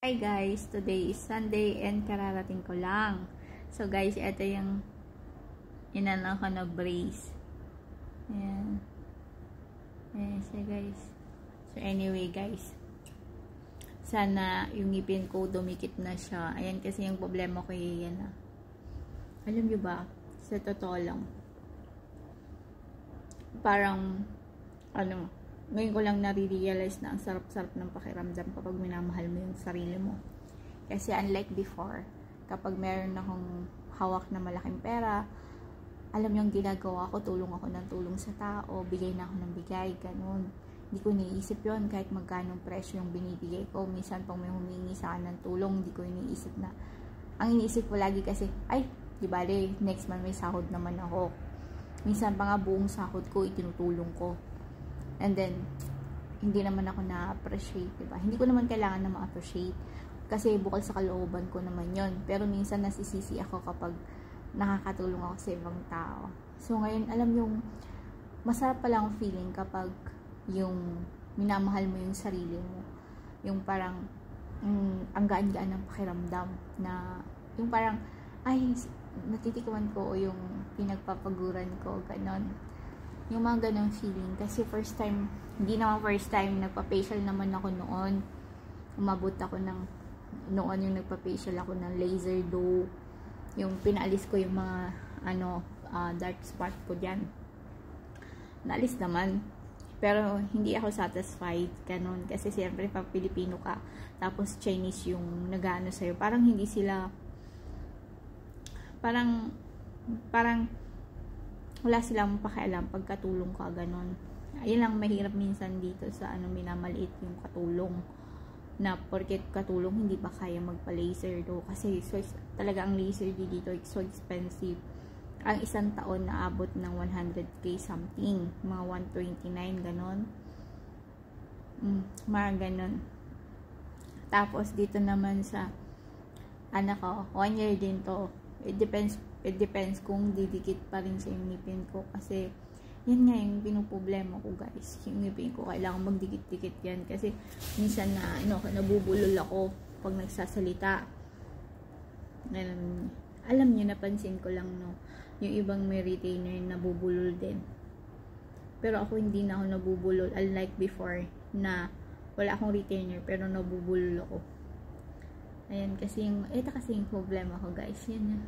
Hi guys, today is Sunday and kararating ko lang. So guys, ito yung inano ko na brace. Ayan. Ayan siya guys. So anyway guys, sana yung ngipin ko dumikit na siya. Ayan kasi yung problema ko yan. Alam nyo ba, sa totoo lang, parang ngayon ko lang nare-realize na ang sarap-sarap ng pakiramdam kapag minamahal mo yung sarili mo. Kasi unlike before, kapag meron akong hawak na malaking pera, alam niyo ang ginagawa ko, tulong ako ng tulong sa tao, bigay na ako ng bigay, ganun. Hindi ko iniisip yon kahit magkano presyo yung binibigay ko. Minsan pang may humingi sa akin ng tulong, hindi ko iniisip na. Ang iniisip ko lagi kasi, ay, di bale, next month may sahod naman ako. Minsan pa nga buong sahod ko, itinutulong ko. And then, hindi naman ako na-appreciate, diba? Hindi ko naman kailangan na ma-appreciate. Kasi bukal sa kalooban ko naman yon. Pero minsan nasisisi ako kapag nakakatulong ako sa ibang tao. So ngayon, alam yung masarap pala ang feeling kapag yung minamahal mo yung sarili mo. Yung parang, ang gaan-gaan ng pakiramdam. Na, yung parang, ay, natitikman ko o yung pinagpapaguran ko, ganon. Yung mga ganong feeling. Kasi first time, hindi naman first time, nagpa-facial naman ako noon. Umabot ako ng, noon yung nagpa-facial ako ng laser dough. Yung pinaalis ko yung mga, dark spot ko dyan. Naalis naman. Pero hindi ako satisfied, ganon. Kasi siyempre, pag Pilipino ka, tapos Chinese yung nag-ano sa'yo, parang hindi sila, parang, wala silang pakialam pagkatulong ka, ganon. Ayun lang mahirap minsan dito sa minamaliit yung katulong. Na porket katulong, hindi pa kaya magpa-laser do. Kasi talaga ang laser dito so expensive. Ang isang taon na abot ng 100k something. Mga 129, ganon. Mga ganon. Tapos dito naman sa anak ko, 1 year din to. It depends kung didikit pa rin sa yung ngipin ko. Kasi, yan nga yung pinuproblema ko guys. Yung ngipin ko, kailangan magdikit-dikit yan. Kasi, minsan na, nabubulol ako pag nagsasalita. Alam nyo, napansin ko lang, yung ibang may retainer nabubulol din. Pero ako, hindi na ako nabubulol. Unlike before, na wala akong retainer, pero nabubulol ako. Ayan, ito kasi yung problema ko guys. Yan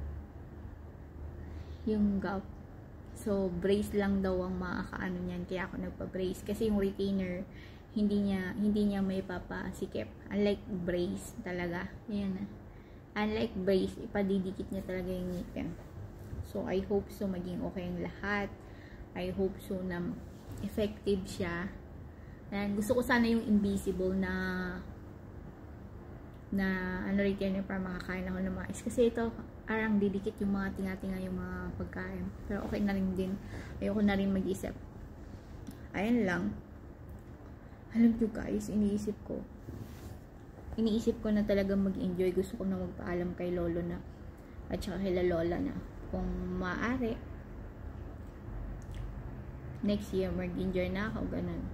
yung gap. So, brace lang daw ang makakaano niyan. Kaya ako nagpa-brace. Kasi yung retainer, hindi niya may papasikip. Unlike brace talaga. Ayan. Unlike brace, ipadidikit niya talaga yung ngipin. So, I hope so maging okay ang lahat. I hope so na effective siya. And gusto ko sana yung invisible na retainer para makakain ako ng mais. Kasi ito, arang didikit yung mga tinga-tinga yung mga pagkain. Pero okay na rin din. Ayoko na rin mag-isip. Ayan lang. Alam nyo guys, iniisip ko na talaga mag-enjoy. Gusto ko na magpaalam kay lolo na at saka kay lola na kung maaari next year mag-enjoy na ako, ganun.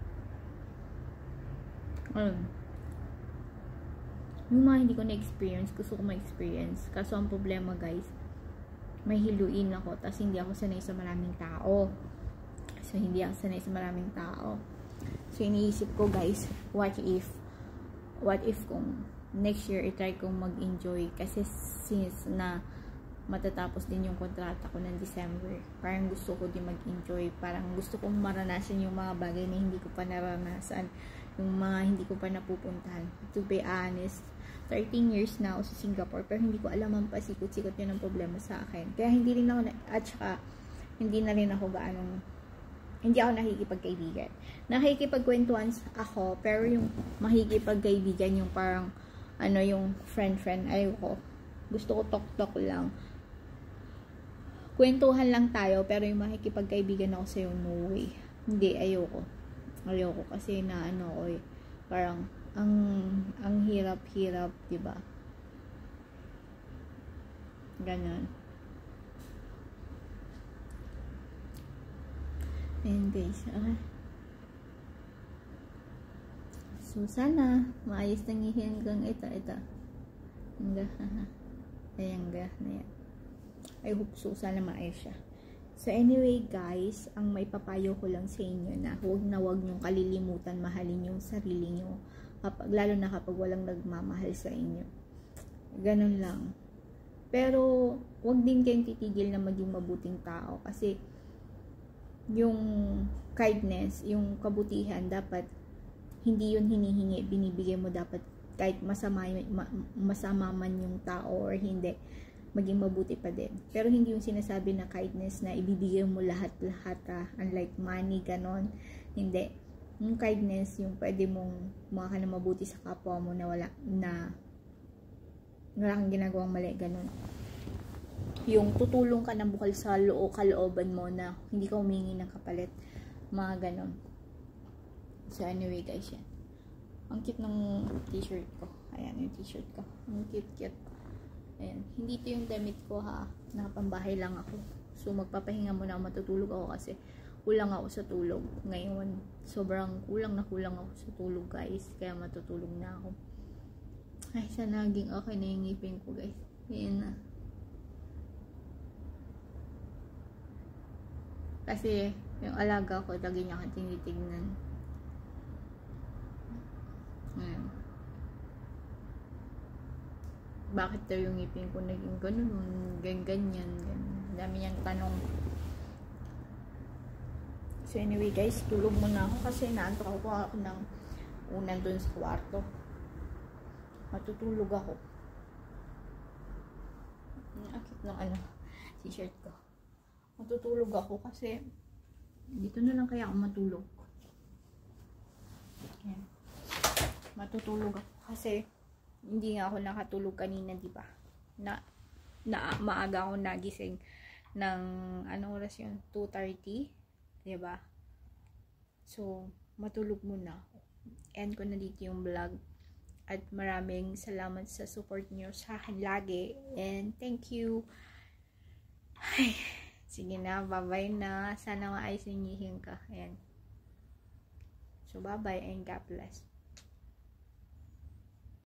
Yung mga hindi ko na-experience, gusto ko ma-experience. Kaso ang problema guys, may hiluin ako, tas hindi ako sanay sa maraming tao. So iniisip ko guys, what if kung next year i-try kong mag-enjoy. Kasi since na matatapos din yung kontrata ko ng December, parang gusto ko din mag-enjoy. Parang gusto kong maranasan yung mga bagay na hindi ko pa naranasan, yung mga hindi ko pa napupuntahan. To be honest, 13 years na ako sa Singapore, pero hindi ko alam ang pasikot-sikot yun ang problema sa akin. Kaya hindi rin ako, at saka, hindi na rin ako hindi ako nakikipagkaibigan. Nakikipagkwentuhan ako, pero yung makikipagkaibigan, yung parang, yung friend, ayoko. Gusto ko talk lang. Kwentuhan lang tayo, pero yung makikipagkaibigan ako sa'yo, no way. Hindi, ayoko kasi na parang ang hirap-hirap, diba? Ganon. And guys, so So, sana maayos na ngihi hanggang ito. Ayan ga. I hope so. Sana maayos siya. So, anyway guys, ang may papayo ko lang sa inyo na huwag nyong kalilimutan mahalin yung sarili nyo. Lalo na kapag walang nagmamahal sa inyo. Ganun lang. Pero, huwag din kayong titigil na maging mabuting tao. Kasi, yung kindness, yung kabutihan, dapat hindi yun hinihingi, binibigay mo dapat kahit masama man yung tao or hindi, maging mabuti pa din. Pero hindi yung sinasabi na kindness na ibibigay mo lahat unlike money, ganon. Hindi. Yung kindness, yung pwede mong mukha ka na mabuti sa kapwa mo na wala kang ginagawang mali, ganon. Yung tutulong ka ng bukal sa kalooban mo na hindi ka humingi ng kapalit, mga ganon. So anyway guys, yan. Ang cute ng t-shirt ko. Ayan yung t-shirt ko. Ang cute. Ayan. Hindi ito yung damit ko ha. Nakapambahay lang ako. So magpapahinga muna ako, matutulog ako kasi kulang ako sa tulog. Ngayon, sobrang kulang ako sa tulog guys. Kaya matutulog na ako. Ay, sana naging okay na yung ngipin ko guys. Ayan na. Kasi yung alaga ko, lagi niya akong tinitignan. Ayan. Bakit daw yung ngipin ko naging ganun, ganyan. Dami niyang tanong. So anyway guys, tulog muna ako kasi naantok ako ng unan dun sa kwarto. Matutulog ako. Akit ng t-shirt ko. Matutulog ako kasi dito na lang kaya ako matulog. Ayan. Matutulog ako kasi hindi nga ako nakatulog kanina, di ba? Maaga ako nagising ng anong oras yun? 2:30, di ba? So, matulog muna ako. End ko na dito yung vlog. At maraming salamat sa support niyo sa akin lagi. And thank you. Ay, sige na, bye-bye na. Sana maayos ninyihin ka. Ayan. So, bye-bye and God bless.